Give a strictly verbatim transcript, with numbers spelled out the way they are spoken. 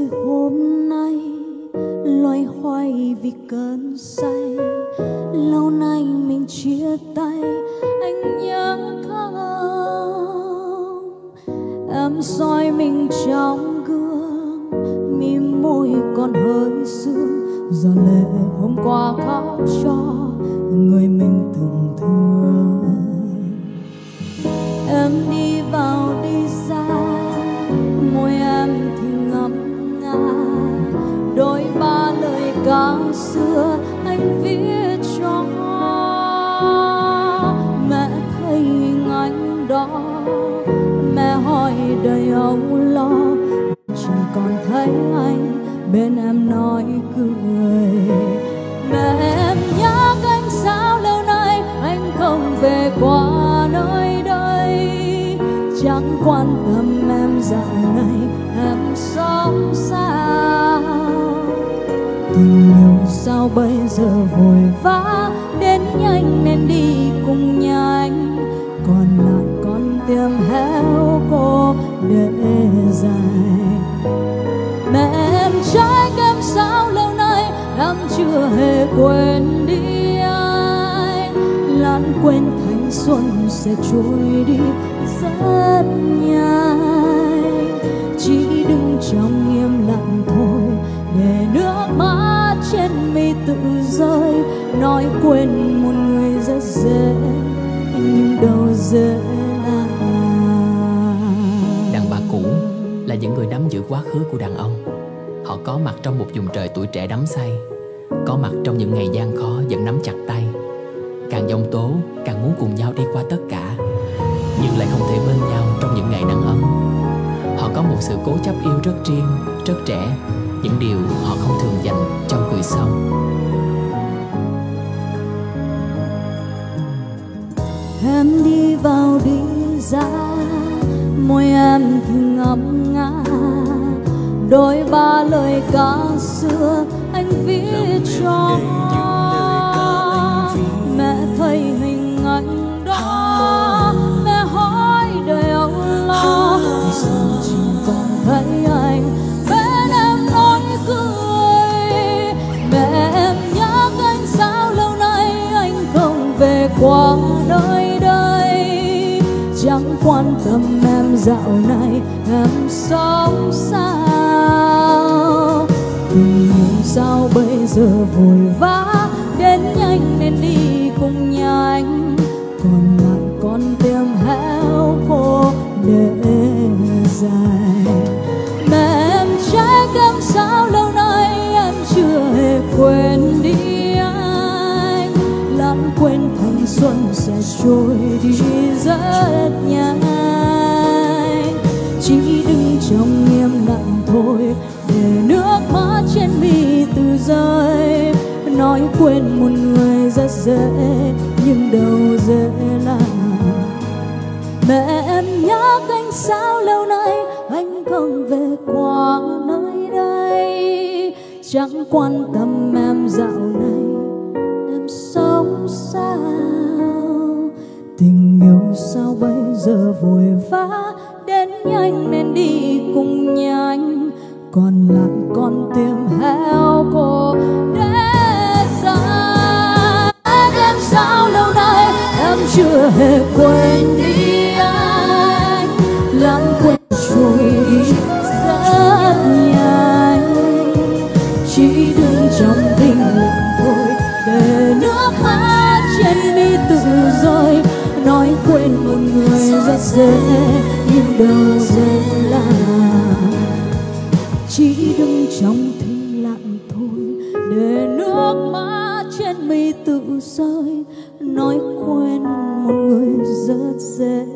rồi hôm nay loay hoay vì cơn say. Lâu nay mình chia tay, anh nhớ không? Em soi mình trong gương, mím môi còn hơi sương. Giọt lệ hôm qua khóc cho người mình từng thương. Em đi vào đi ra, môi em thì ngậm ngà. Đôi ba lời ca xưa anh viết cho mẹ, thấy hình ảnh đó mẹ hỏi đầy âu lo. Chẳng còn thấy anh bên em nói cười. Mẹ em nhớ anh sao lâu nay anh không về qua nơi đây. Chẳng quan tâm em dạo này em sống sao. Tình yêu sao bây giờ vội vã, đến nhanh nên đi cùng nhanh. Còn lại con tim héo khô để dài. Mẹ em trái em sao lâu nay em chưa hề quên đi anh. Lãng quên thanh xuân sẽ trôi đi rất nhanh. Chỉ đứng trong im lặng thôi, để nước mắt trên mi tự rơi. Nói quên một người rất dễ, nhưng đâu dễ là. Đàn bà cũ là những người nắm giữ quá khứ của đàn ông. Họ có mặt trong một vùng trời tuổi trẻ đắm say, có mặt trong những ngày gian khó vẫn nắm chặt tay. Càng giông tố càng muốn cùng nhau đi qua tất cả, nhưng lại không thể bên nhau trong những ngày nắng ấm. Họ có một sự cố chấp yêu rất riêng, rất trẻ, những điều họ không thường dành cho người sau. Em đi vào đi ra, môi em thì ngậm ngà. Đôi ba lời ca xưa anh viết cho mẹ, thấy hình ảnh đó mẹ hỏi đời âu lo. Chỉ còn thấy anh bên em nói cười. Mẹ em nhớ anh sao lâu nay anh không về qua nơi đây. Chẳng quan tâm em dạo này em sống sao. Tình yêu sao bây giờ vội vã, đến nhanh nên đi cùng nhanh. Còn lại con tim héo khô để dài. Mẹ em trách em sao lâu nay em chưa hề quên đi anh. Lãng quên thanh xuân sẽ trôi đi rất nhanh. Chỉ đứng trong im lặng thôi, để nước mắt trên mi tự rơi. Nói quên một người rất dễ, nhưng đâu dễ là. Mẹ em nhớ anh sao lâu nay anh không về qua nơi đây. Chẳng quan tâm em dạo này em sống sao. Tình yêu sao bây giờ vội vã, đến nhanh nên đi cùng nhanh. Còn lại con tim héo khô để dài. Em sao lâu nay em chưa hề quên đi anh. Lãng quên trôi đi rất nhanh. Chỉ đứng trong tình lặng thôi, để nước mắt trên mi tự rơi. Nói quên một người rất dễ, nhưng đâu dễ là. Chỉ đứng trong thinh lặng thôi, để nước mắt trên mi tự rơi. Nói quên một người rất dễ.